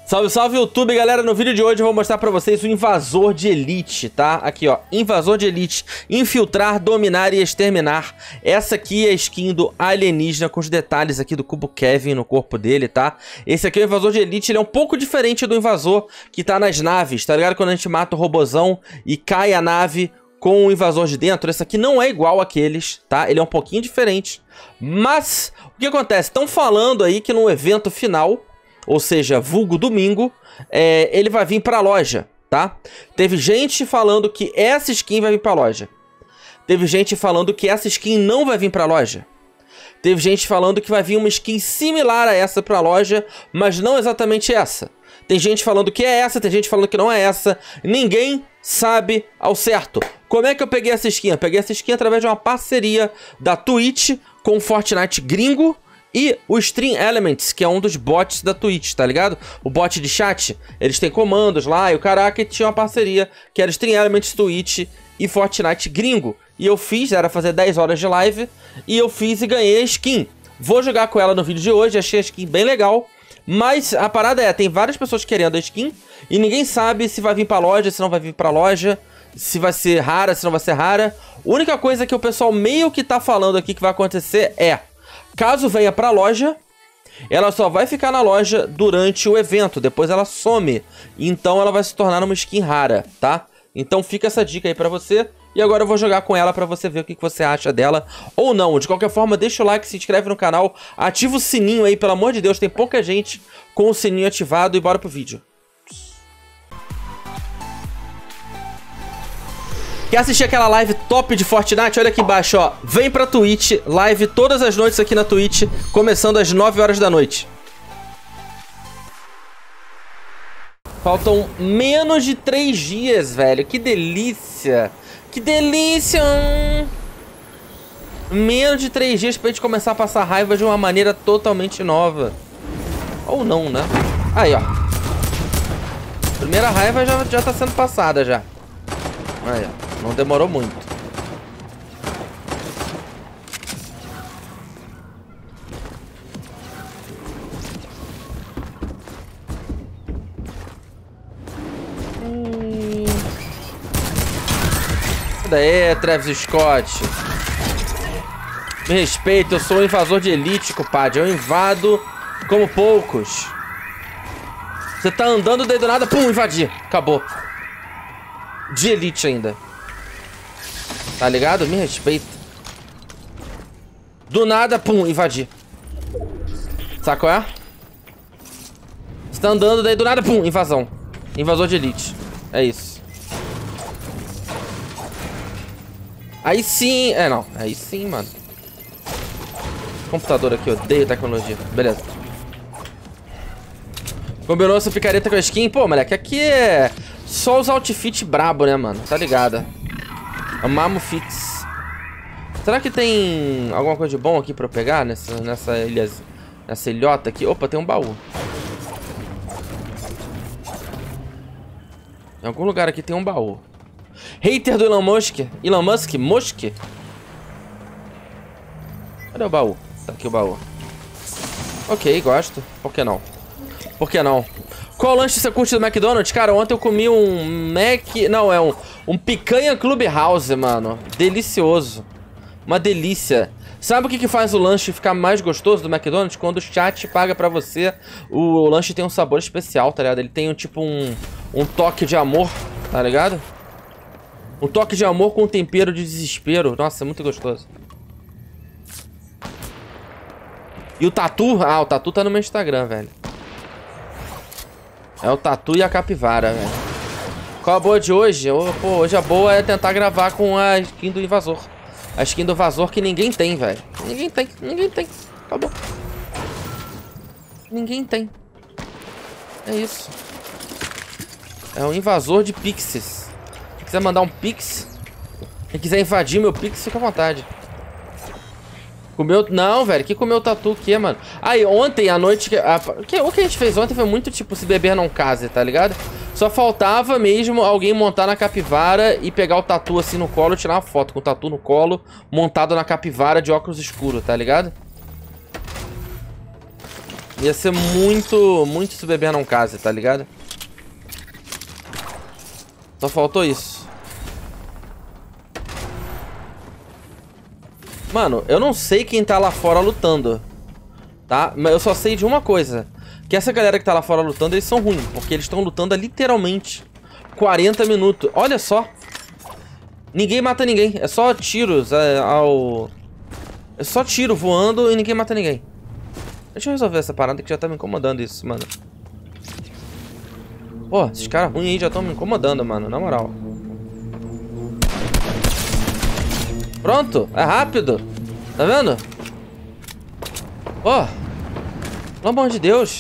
Salve, salve YouTube, galera. No vídeo de hoje eu vou mostrar pra vocês o Invasor de Elite, tá? Aqui, ó, Invasor de Elite, infiltrar, dominar e exterminar. Essa aqui é a skin do alienígena, com os detalhes aqui do cubo Kevin no corpo dele, tá? Esse aqui é o Invasor de Elite, ele é um pouco diferente do Invasor que tá nas naves, tá ligado? Quando a gente mata o robozão e cai a nave com o Invasor de dentro, esse aqui não é igual àqueles, tá? Ele é um pouquinho diferente. Mas, o que acontece? Estão falando aí que no evento final, ou seja, vulgo domingo, ele vai vir pra loja, tá? Teve gente falando que essa skin vai vir pra loja. Teve gente falando que essa skin não vai vir pra loja. Teve gente falando que vai vir uma skin similar a essa pra loja, mas não exatamente essa. Tem gente falando que é essa, tem gente falando que não é essa. Ninguém sabe ao certo. Como é que eu peguei essa skin? Eu peguei essa skin através de uma parceria da Twitch com o Fortnite gringo e o Stream Elements, que é um dos bots da Twitch, tá ligado? O bot de chat, eles têm comandos lá, e o caraca tinha uma parceria, que era Stream Elements, Twitch e Fortnite gringo. E eu fiz, era fazer 10 horas de live, e eu fiz e ganhei a skin. Vou jogar com ela no vídeo de hoje, achei a skin bem legal. Mas a parada é, tem várias pessoas querendo a skin, e ninguém sabe se vai vir pra loja, se não vai vir pra loja, se vai ser rara, se não vai ser rara. A única coisa que o pessoal meio que tá falando aqui que vai acontecer é: caso venha pra loja, ela só vai ficar na loja durante o evento, depois ela some. Então ela vai se tornar uma skin rara, tá? Então fica essa dica aí pra você. E agora eu vou jogar com ela pra você ver o que você acha dela ou não. De qualquer forma, deixa o like, se inscreve no canal, ativa o sininho aí, pelo amor de Deus, tem pouca gente com o sininho ativado e bora pro vídeo. Quer assistir aquela live top de Fortnite? Olha aqui embaixo, ó. Vem pra Twitch, live todas as noites aqui na Twitch, começando às 9 horas da noite. Faltam menos de 3 dias, velho. Que delícia. Que delícia. Menos de 3 dias pra gente começar a passar raiva de uma maneira totalmente nova. Ou não, né? Aí, ó. Primeira raiva já tá sendo passada, já. Aí, ó. Não demorou muito. Daí, Travis Scott. Me respeita, eu sou um invasor de elite, compadre. Eu invado como poucos. Você tá andando, daí do nada, pum, invadir. Acabou. De elite ainda. Tá ligado? Me respeita. Do nada, pum, invadir. Sabe qual é? Você tá andando, daí do nada, pum, invasão. Invasor de elite. É isso. Aí sim... não. Aí sim, mano. Computador aqui, odeio tecnologia. Beleza. Combinou essa picareta com a skin? Pô, moleque, aqui é só os outfits brabo, né, mano? Tá ligado? Amamo fits. Será que tem alguma coisa de bom aqui pra eu pegar nessa ilhota aqui? Opa, tem um baú. Em algum lugar aqui tem um baú. Hater do Elon Musk. Elon Musk? Musk? Cadê o baú? Tá aqui o baú. Ok, gosto. Por que não? Por que não? Qual lanche você curte do McDonald's? Cara, ontem eu comi um Não, é um picanha Clubhouse, mano. Delicioso. Uma delícia. Sabe o que faz o lanche ficar mais gostoso do McDonald's? Quando o chat paga pra você, o lanche tem um sabor especial, tá ligado? Ele tem tipo um toque de amor, tá ligado? Um toque de amor com um tempero de desespero. Nossa, é muito gostoso. E o tatu? Ah, o tatu tá no meu Instagram, velho. É o tatu e a capivara, velho. Qual a boa de hoje? Pô, hoje a boa é tentar gravar com a skin do invasor. A skin do invasor que ninguém tem, velho. Ninguém tem, ninguém tem. Acabou. Ninguém tem. É isso. É um invasor de pixies. Se quiser mandar um pix, quem quiser invadir meu pix, fica à vontade. Comeu... Não, velho, que comeu tatu o quê, mano? Aí, ontem à noite... O que a gente fez ontem foi muito tipo se beber não case, tá ligado? Só faltava mesmo alguém montar na capivara e pegar o tatu assim no colo e tirar uma foto com o tatu no colo, montado na capivara de óculos escuros, tá ligado? Ia ser muito se beber não case, tá ligado? Só faltou isso. Mano, eu não sei quem tá lá fora lutando, tá? Mas eu só sei de uma coisa. Que essa galera que tá lá fora lutando, eles são ruins. Porque eles estão lutando há literalmente 40 minutos. Olha só. Ninguém mata ninguém. É só tiros É só tiro voando e ninguém mata ninguém. Deixa eu resolver essa parada que já tá me incomodando isso, mano. Pô, esses caras ruins aí já estão me incomodando, mano. Na moral. Pronto. É rápido. Tá vendo? Pô. Pelo amor de Deus.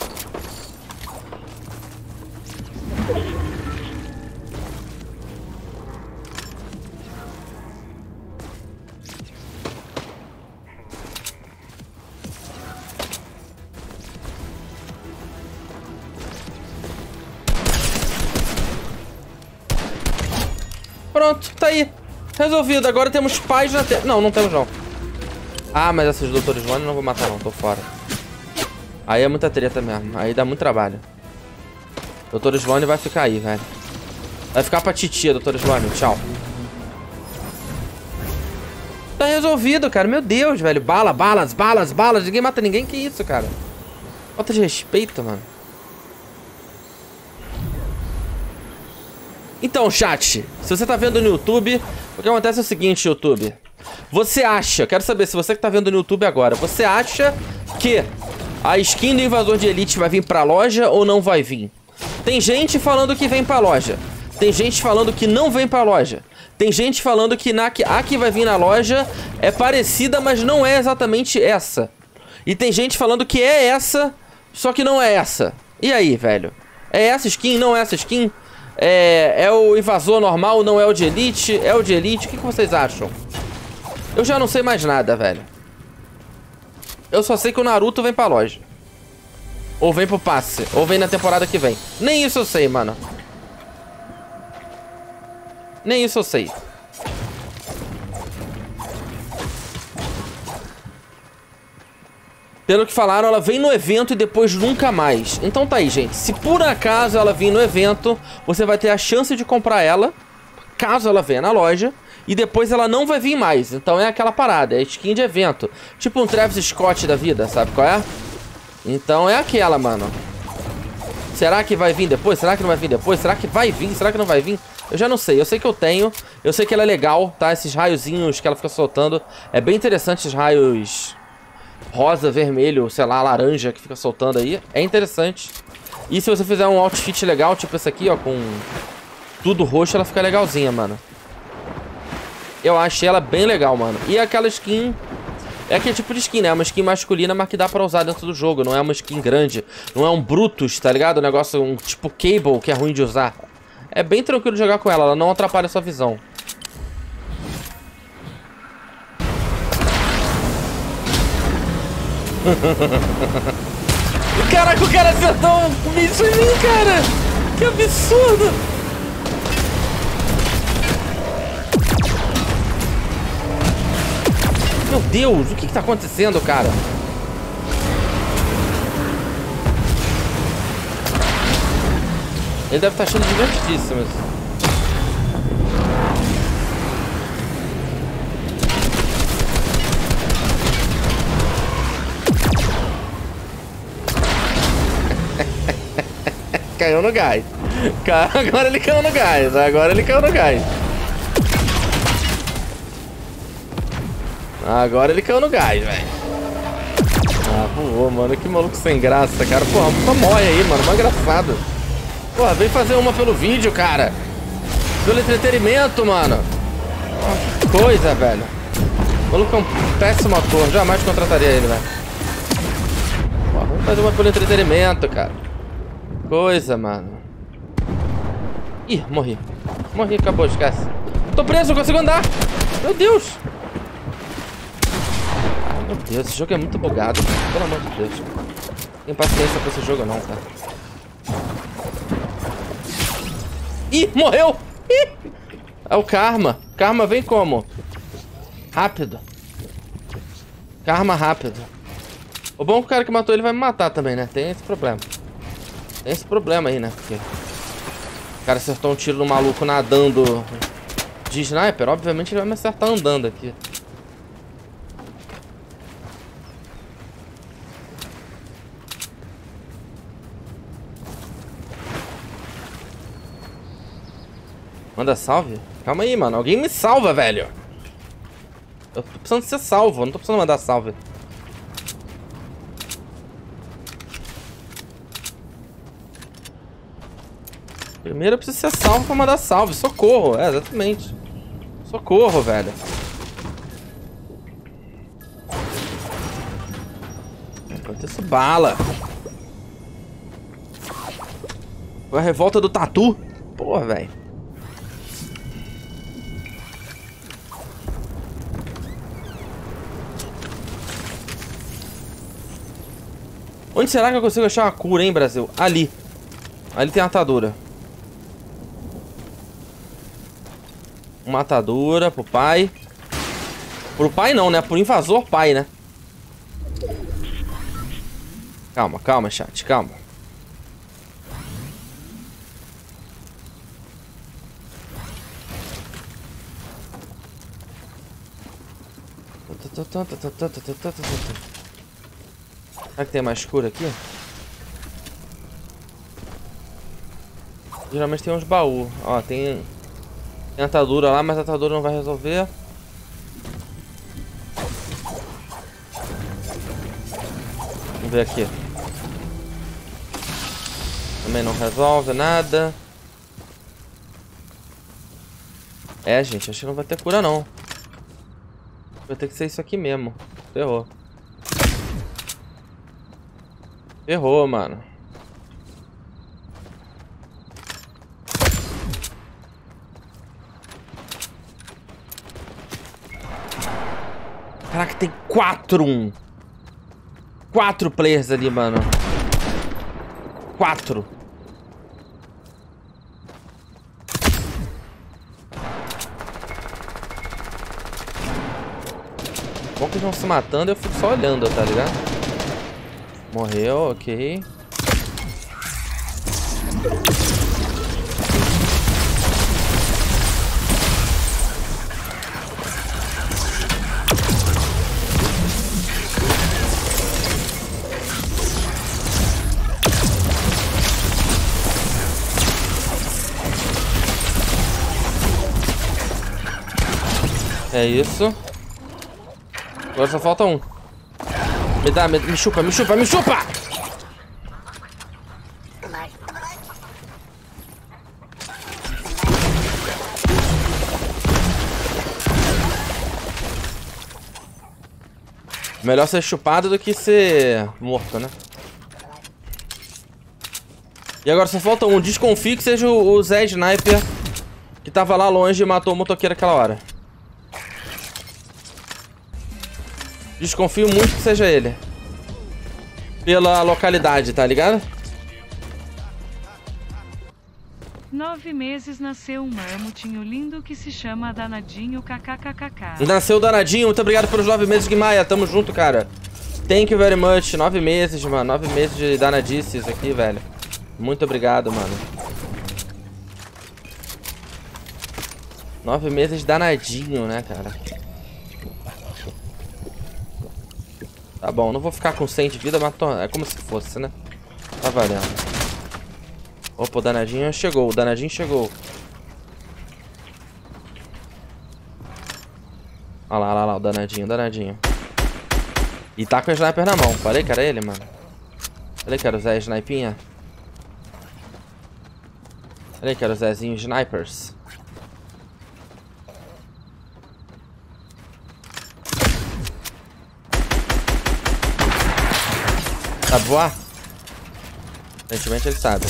Pronto, tá aí. Resolvido. Agora temos paz na Terra. Não, não temos não. Ah, mas esses doutores Slone não vou matar não. Tô fora. Aí é muita treta mesmo. Aí dá muito trabalho. Doutor Slone vai ficar aí, velho. Vai ficar pra titia, Doutor Slone. Tchau. Tá resolvido, cara. Meu Deus, velho. Balas. Ninguém mata ninguém. Que isso, cara? Falta de respeito, mano. Então, chat, se você tá vendo no YouTube, o que acontece é o seguinte, YouTube. Você acha, quero saber se você que tá vendo no YouTube agora, você acha que a skin do Invasor de Elite vai vir pra loja ou não vai vir? Tem gente falando que vem pra loja. Tem gente falando que não vem pra loja. Tem gente falando que a que vai vir na loja é parecida, mas não é exatamente essa. E tem gente falando que é essa, só que não é essa. E aí, velho? É essa skin? Não é essa skin? É o invasor normal, não é o de Elite? É o de Elite? O que vocês acham? Eu já não sei mais nada, velho. Eu só sei que o Naruto vem pra loja. Ou vem pro passe. Ou vem na temporada que vem. Nem isso eu sei, mano. Nem isso eu sei. Pelo que falaram, ela vem no evento e depois nunca mais. Então tá aí, gente. Se por acaso ela vir no evento, você vai ter a chance de comprar ela, caso ela venha na loja, e depois ela não vai vir mais. Então é aquela parada, é skin de evento. Tipo um Travis Scott da vida, sabe qual é? Então é aquela, mano. Será que vai vir depois? Será que não vai vir depois? Será que vai vir? Será que não vai vir? Eu já não sei. Eu sei que eu tenho. Eu sei que ela é legal, tá? Esses raiozinhos que ela fica soltando. É bem interessante esses raios rosa, vermelho, sei lá, laranja que fica soltando aí. É interessante. E se você fizer um outfit legal, tipo esse aqui, ó, com tudo roxo, ela fica legalzinha, mano. Eu achei ela bem legal, mano. E aquela skin... É aquele tipo de skin, né? É uma skin masculina, mas que dá pra usar dentro do jogo. Não é uma skin grande. Não é um Brutus, tá ligado? Um negócio, um tipo Cable, que é ruim de usar. É bem tranquilo de jogar com ela. Ela não atrapalha a sua visão. Caraca, o cara acertou um bicho em mim, cara! Que absurdo! Meu Deus, o que tá acontecendo, cara? Ele deve estar achando divertidíssimo isso. Caiu no gás. Agora ele caiu no gás. Agora ele caiu no gás. Agora ele caiu no gás, velho. Ah, voou, mano. Que maluco sem graça, cara. Porra, uma moia aí, mano. Uma engraçada. Porra, vem fazer uma pelo vídeo, cara. Pelo entretenimento, mano. Que coisa, velho. O maluco é um péssimo ator. Jamais contrataria ele, velho. Porra, vamos fazer uma pelo entretenimento, cara. Coisa, mano. Ih, morri. Morri, acabou, esquece. Tô preso, não consigo andar. Meu Deus. Ai, meu Deus, esse jogo é muito bugado. Pelo amor de Deus. Não tem paciência pra esse jogo não, cara. Ih, morreu. Ih. É o Karma. Karma vem como? Rápido. Karma rápido. O bom é que o cara que matou ele vai me matar também, né? Tem esse problema. Tem esse problema aí, né? Porque o cara acertou um tiro no maluco nadando de sniper. Obviamente ele vai me acertar andando aqui. Manda salve? Calma aí, mano. Alguém me salva, velho. Eu tô precisando ser salvo. Eu não tô precisando mandar salve. Primeiro eu preciso ser salvo pra mandar salve. Socorro. É, exatamente. Socorro, velho. Enquanto isso, bala. Foi a revolta do tatu. Porra, velho. Onde será que eu consigo achar uma cura, hein, Brasil? Ali. Ali tem a atadura. Uma atadura pro pai. Pro pai não, né? Pro invasor pai, né? Calma, calma, chat. Calma. Será que tem mais cura aqui? Geralmente tem uns baús. Ó, tem atadura lá, mas a atadura não vai resolver. Vamos ver aqui. Também não resolve nada. É, gente, acho que não vai ter cura não. Vai ter que ser isso aqui mesmo. Ferrou. Ferrou, mano. Caraca, tem 4 players ali, mano. 4. Bom que eles vão se matando, eu fico só olhando, tá ligado? Morreu, ok. É isso. Agora só falta um. Me chupa, me chupa, me chupa! Melhor ser chupado do que ser morto, né? E agora só falta um. Desconfio que seja o Zé Sniper que tava lá longe e matou o motoqueiro aquela hora. Desconfio muito que seja ele. Pela localidade, tá ligado? 9 meses nasceu um marmotinho lindo que se chama Danadinho kkkk. Nasceu Danadinho, muito obrigado pelos 9 meses, Guimaia. Tamo junto, cara. Thank you very much. 9 meses, mano. 9 meses de danadices aqui, velho. Muito obrigado, mano. 9 meses danadinho, né, cara? Tá bom, não vou ficar com 100 de vida, mas é como se fosse, né? Tá valendo. Opa, o danadinho chegou, o danadinho chegou. Olha lá, olha lá, o danadinho, o danadinho. E tá com o sniper na mão. Falei que era ele, mano. Falei que era o Zé Snipinha. Falei que era o Zezinho Snipers. Sabe voar? Aparentemente ele sabe.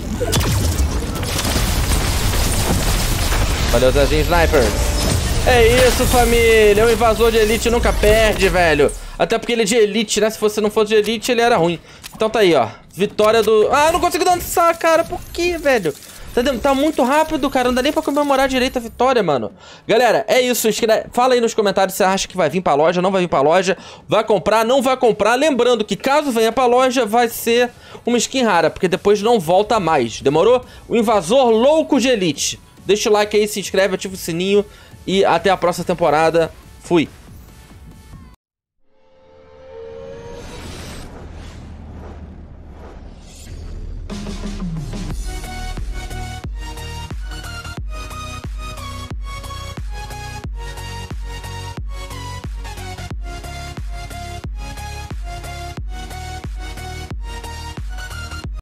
Valeu, Zezinho Snipers. É isso, família. O invasor de elite nunca perde, velho. Até porque ele é de elite, né? Se você não fosse de elite, ele era ruim. Então tá aí, ó. Vitória do... Ah, eu não consigo dançar, cara. Por que, velho? Tá muito rápido, cara. Não dá nem pra comemorar direito a vitória, mano. Galera, é isso. Fala aí nos comentários se você acha que vai vir pra loja, não vai vir pra loja. Vai comprar, não vai comprar. Lembrando que caso venha pra loja, vai ser uma skin rara, porque depois não volta mais. Demorou? O Invasor Louco de Elite. Deixa o like aí, se inscreve, ativa o sininho. E até a próxima temporada. Fui.